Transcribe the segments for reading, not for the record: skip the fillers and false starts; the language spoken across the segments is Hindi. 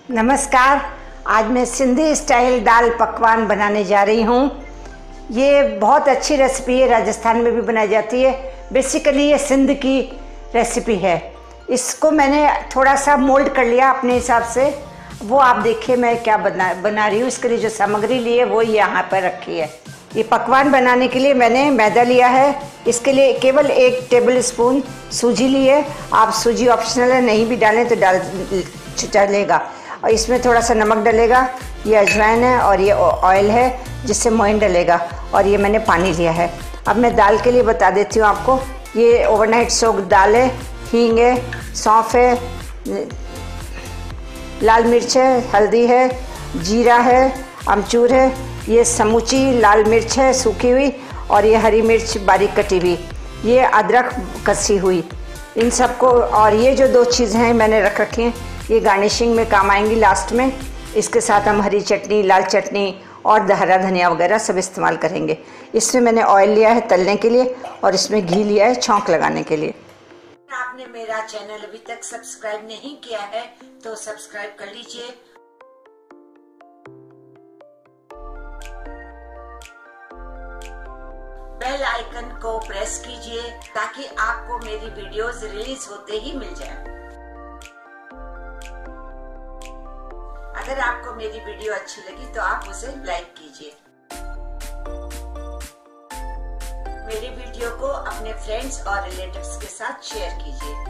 नमस्कार। आज मैं सिंधी स्टाइल दाल पकवान बनाने जा रही हूँ। ये बहुत अच्छी रेसिपी है, राजस्थान में भी बनाई जाती है। बेसिकली ये सिंध की रेसिपी है। इसको मैंने थोड़ा सा मोल्ड कर लिया अपने हिसाब से। वो आप देखिए मैं क्या बना रही हूँ। इसके लिए जो सामग्री ली है वो यहाँ पर रखी है। ये पकवान बनाने के लिए मैंने मैदा लिया है। इसके लिए केवल 1 टेबल स्पून सूजी ली है। आप सूजी ऑप्शनल है, नहीं भी डालें तो डाल चलेगा। और इसमें थोड़ा सा नमक डलेगा, ये अजवाइन है और ये ऑयल है जिससे मोइन डलेगा, और ये मैंने पानी लिया है। अब मैं दाल के लिए बता देती हूँ आपको। ये ओवरनाइट सोक्ड दाल है, हींग है, सौंफ है, लाल मिर्च है, हल्दी है, जीरा है, अमचूर है, ये समूची लाल मिर्च है सूखी हुई, और ये हरी मिर्च बारीक कटी हुई, ये अदरक कसी हुई, इन सबको। और ये जो 2 चीज़ें हैं मैंने रख रखी हैं, ये गार्निशिंग में काम आएंगी लास्ट में। इसके साथ हम हरी चटनी, लाल चटनी और हरा धनिया वगैरह सब इस्तेमाल करेंगे। इसमें मैंने ऑयल लिया है तलने के लिए, और इसमें घी लिया है छौंक लगाने के लिए। आपने मेरा चैनल अभी तक सब्सक्राइब नहीं किया है तो सब्सक्राइब कर लीजिए। बेल आइकन को प्रेस कीजिए ताकि आपको मेरी वीडियोस रिलीज होते ही मिल जाए। अगर आपको मेरी वीडियो अच्छी लगी तो आप उसे लाइक कीजिए। मेरी वीडियो को अपने फ्रेंड्स और रिलेटिव्स के साथ शेयर कीजिए।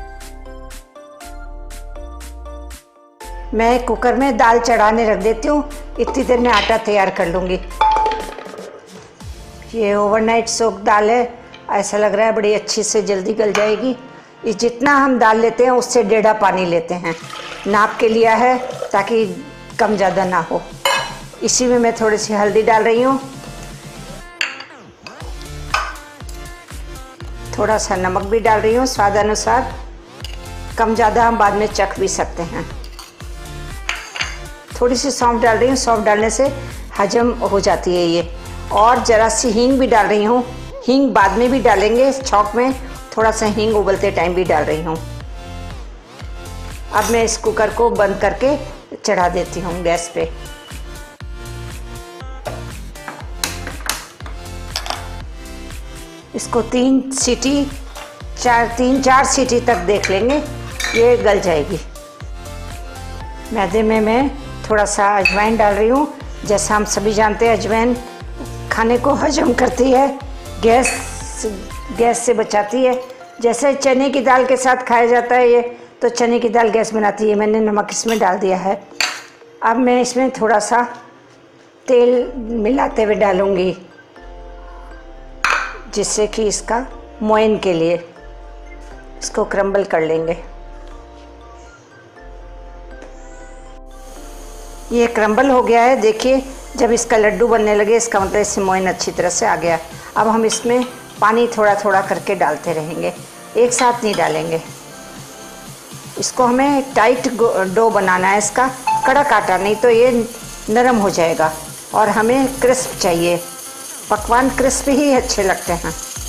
मैं कुकर में दाल चढ़ाने रख देती हूँ। इतनी देर में आटा तैयार कर लूँगी। ये ओवरनाइट सोक दाल है, ऐसा लग रहा है बड़ी अच्छी से जल्दी गल जाएगी। ये जितना हम दाल लेते हैं उससे 1.5 पानी लेते हैं, नाप के लिया है ताकि कम ज़्यादा ना हो। इसी में मैं थोड़ी सी हल्दी डाल रही हूँ, थोड़ा सा नमक भी डाल रही हूँ स्वाद अनुसार। कम ज़्यादा हम बाद में चख भी सकते हैं। थोड़ी सी सौंफ डाल रही हूँ, सौंफ डालने से हजम हो जाती है ये। और ज़रा सी हींग भी डाल रही हूँ। हींग बाद में भी डालेंगे छौंक में, थोड़ा सा हींग उबलते टाइम भी डाल रही हूँ। अब मैं इस कुकर को बंद करके चढ़ा देती हूँ गैस पे। इसको 3 सीटी 3-4 सीटी तक देख लेंगे, ये गल जाएगी। मैदे में मैं थोड़ा सा अजवाइन डाल रही हूँ। जैसा हम सभी जानते हैं अजवाइन खाने को हजम करती है, गैस से बचाती है। जैसे चने की दाल के साथ खाया जाता है ये, तो चने की दाल गैस बनाती है। मैंने नमक इसमें डाल दिया है। अब मैं इसमें थोड़ा सा तेल मिलाते हुए डालूँगी, जिससे कि इसका मोइन के लिए इसको क्रम्बल कर लेंगे। ये क्रम्बल हो गया है, देखिए। जब इसका लड्डू बनने लगे इसका मतलब इससे मोइन अच्छी तरह से आ गया। अब हम इसमें पानी थोड़ा थोड़ा करके डालते रहेंगे, एक साथ नहीं डालेंगे। इसको हमें टाइट डो बनाना है, इसका कड़क आटा, नहीं तो ये नरम हो जाएगा। और हमें क्रिस्प चाहिए, पकवान क्रिस्प ही अच्छे लगते हैं।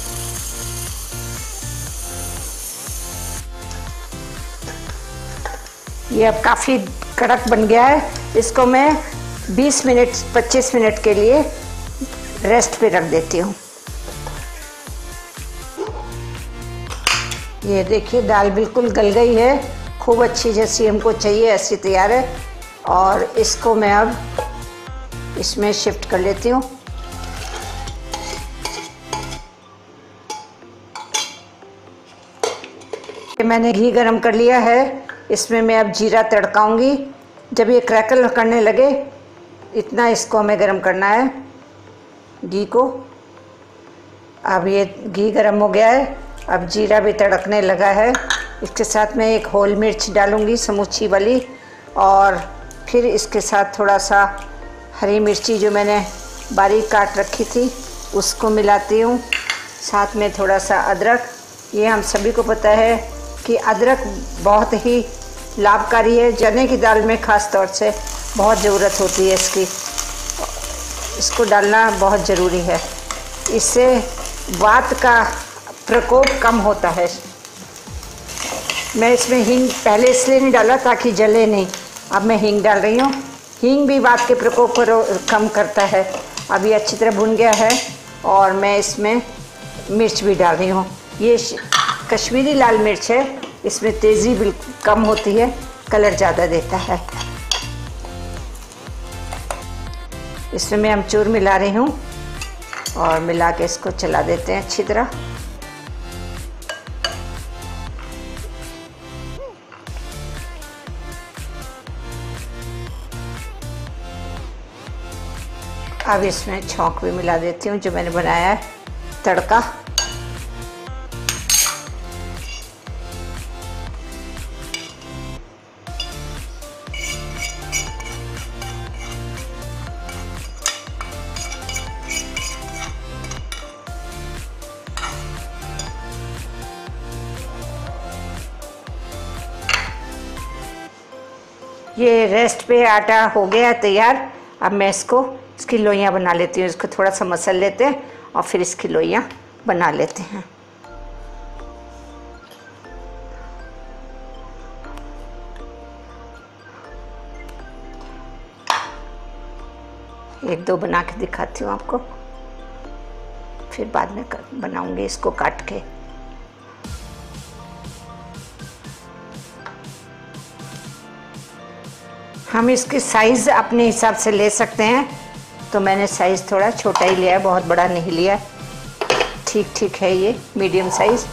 ये अब काफ़ी कड़क बन गया है। इसको मैं 20 मिनट 25 मिनट के लिए रेस्ट पे रख देती हूँ। ये देखिए दाल बिल्कुल गल गई है, खूब अच्छी, जैसी हमको चाहिए ऐसी तैयार है। और इसको मैं अब इसमें शिफ्ट कर लेती हूँ। मैंने घी गरम कर लिया है, इसमें मैं अब जीरा तड़काऊंगी। जब ये क्रैकल करने लगे इतना इसको हमें गरम करना है, घी को। अब ये घी गरम हो गया है, अब जीरा भी तड़कने लगा है। इसके साथ मैं 1 होल मिर्च डालूंगी समूची वाली, और फिर इसके साथ थोड़ा सा हरी मिर्ची जो मैंने बारीक काट रखी थी उसको मिलाती हूँ। साथ में थोड़ा सा अदरक। ये हम सभी को पता है कि अदरक बहुत ही लाभकारी है। चने की दाल में ख़ास तौर से बहुत ज़रूरत होती है इसकी। इसको डालना बहुत ज़रूरी है, इससे वात का प्रकोप कम होता है। मैं इसमें हींग पहले इसलिए नहीं डाला ताकि जले नहीं, अब मैं हींग डाल रही हूँ। हींग भी वात के प्रकोप को कम करता है। अब ये अच्छी तरह भुन गया है और मैं इसमें मिर्च भी डाल रही हूँ। ये कश्मीरी लाल मिर्च है, इसमें तेज़ी बिल्कुल कम होती है, कलर ज़्यादा देता है। इसमें मैं अमचूर मिला रही हूँ और मिला के इसको चला देते हैं अच्छी तरह। अब इसमें छौंक भी मिला देती हूँ जो मैंने बनाया है तड़का। ये रेस्ट पे आटा हो गया तैयार। अब मैं इसकी लोइयाँ बना लेती हूँ। इसको थोड़ा सा मसल लेते हैं और फिर इसकी लोइयाँ बना लेते हैं। एक दो बना के दिखाती हूँ आपको, फिर बाद में बनाऊंगी इसको काट के। हम इसकी साइज़ अपने हिसाब से ले सकते हैं, तो मैंने साइज़ थोड़ा छोटा ही लिया है, बहुत बड़ा नहीं लिया। ठीक ठीक है ये मीडियम साइज़।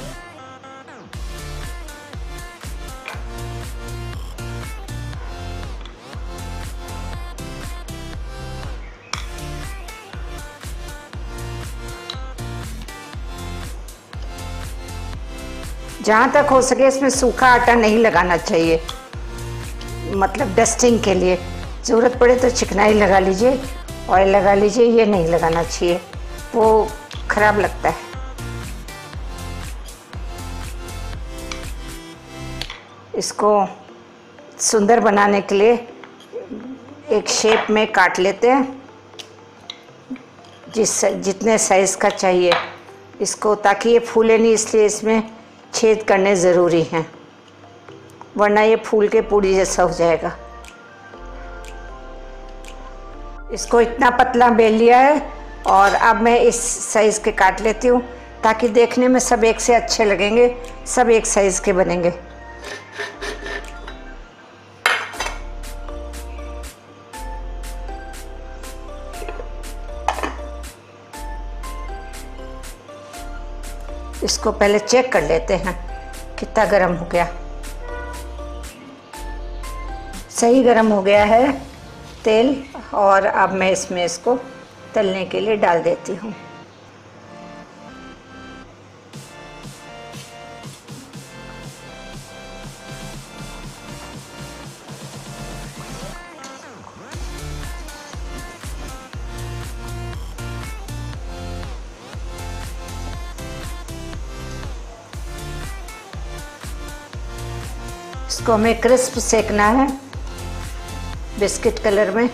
जहाँ तक हो सके इसमें सूखा आटा नहीं लगाना चाहिए, मतलब डस्टिंग के लिए। ज़रूरत पड़े तो चिकनाई लगा लीजिए, ऑयल लगा लीजिए, ये नहीं लगाना चाहिए, वो ख़राब लगता है। इसको सुंदर बनाने के लिए एक शेप में काट लेते हैं, जितने साइज़ का चाहिए इसको, ताकि ये फूले नहीं, इसलिए इसमें छेद करने ज़रूरी हैं, वरना ये फूल के पूड़ी जैसा हो जाएगा। इसको इतना पतला बेल लिया है और अब मैं इस साइज़ के काट लेती हूँ, ताकि देखने में सब एक से अच्छे लगेंगे, सब एक साइज़ के बनेंगे। इसको पहले चेक कर लेते हैं कितना गर्म हो गया। सही गर्म हो गया है तेल, और अब मैं इसमें इसको तलने के लिए डाल देती हूँ। इसको हमें क्रिस्प सेकना है बिस्किट कलर में।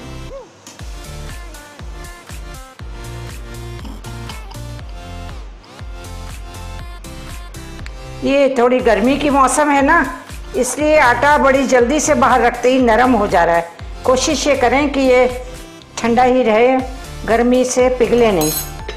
ये थोड़ी गर्मी की मौसम है ना, इसलिए आटा बड़ी जल्दी से बाहर रखते ही नरम हो जा रहा है। कोशिश ये करें कि ये ठंडा ही रहे, गर्मी से पिघले नहीं।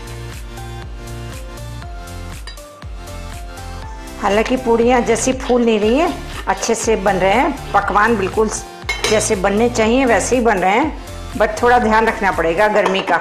हालांकि पूड़ियाँ जैसी फूल नहीं रही हैं, अच्छे से बन रहे हैं, पकवान बिल्कुल जैसे बनने चाहिए वैसे ही बन रहे हैं, बट थोड़ा ध्यान रखना पड़ेगा गर्मी का।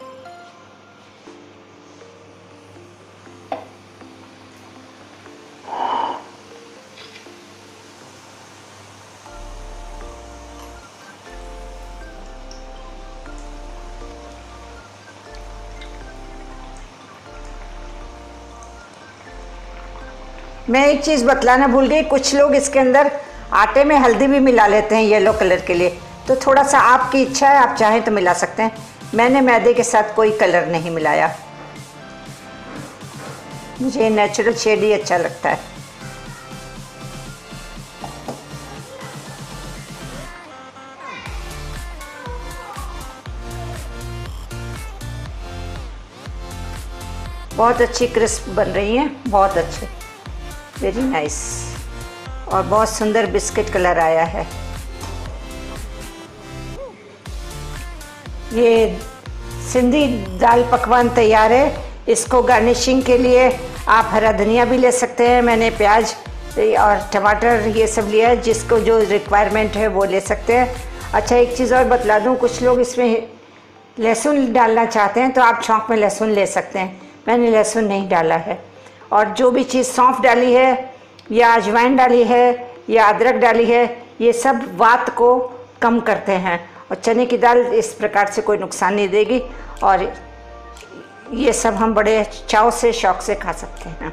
मैं एक चीज़ बतलाना भूल गई, कुछ लोग इसके अंदर आटे में हल्दी भी मिला लेते हैं येलो कलर के लिए, तो थोड़ा सा आपकी इच्छा है, आप चाहें तो मिला सकते हैं। मैंने मैदे के साथ कोई कलर नहीं मिलाया, मुझे नेचुरल शेड ही अच्छा लगता है। बहुत अच्छी क्रिस्प बन रही हैं, बहुत अच्छे, वेरी नाइस, और बहुत सुंदर बिस्किट कलर आया है। ये सिंधी दाल पकवान तैयार है। इसको गार्निशिंग के लिए आप हरा धनिया भी ले सकते हैं। मैंने प्याज और टमाटर ये सब लिया है, जिसको जो रिक्वायरमेंट है वो ले सकते हैं। अच्छा, एक चीज़ और बतला दूं, कुछ लोग इसमें लहसुन डालना चाहते हैं तो आप छौंक में लहसुन ले सकते हैं। मैंने लहसुन नहीं डाला है। और जो भी चीज़ सौंफ डाली है या अजवाइन डाली है या अदरक डाली है, ये सब वात को कम करते हैं और चने की दाल इस प्रकार से कोई नुकसान नहीं देगी। और ये सब हम बड़े चाव से शौक से खा सकते हैं।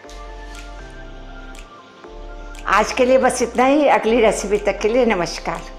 आज के लिए बस इतना ही। अगली रेसिपी तक के लिए नमस्कार।